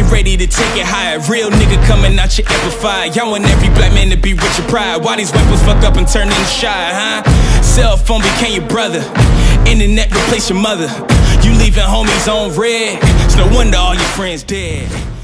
ready to take it higher. Real nigga coming out your amplifier. Y'all want every black man to be rich and pride. Why these rappers fuck up and turn into shy, huh? Cell phone became your brother, internet replaced your mother. You leaving homies on red, it's no wonder all your friends dead.